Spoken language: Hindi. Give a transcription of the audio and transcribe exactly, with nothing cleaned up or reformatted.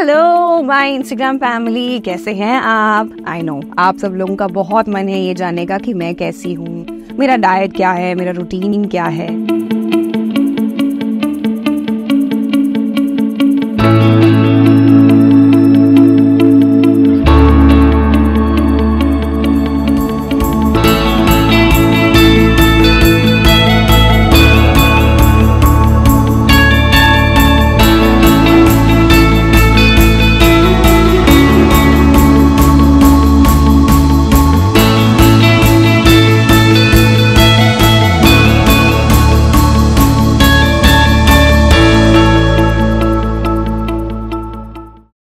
हेलो माय इंस्टाग्राम फैमिली, कैसे हैं आप? आई नो आप सब लोगों का बहुत मन है ये जानने का कि मैं कैसी हूँ, मेरा डाइट क्या है, मेरा रूटीन क्या है।